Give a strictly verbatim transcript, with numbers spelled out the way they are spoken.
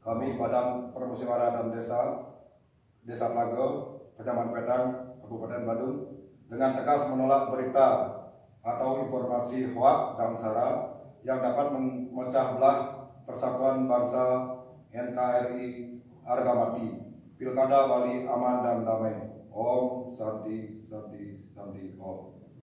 Kami Badan Permusyawaratan Desa Desa Plago, Kecamatan Pedang, Kabupaten Badung, dengan tegas menolak berita atau informasi hoak dan sara yang dapat memecah belah persatuan bangsa N K R I harga mati. Pilkada Bali aman dan damai. Om Santi Santi Santi Om.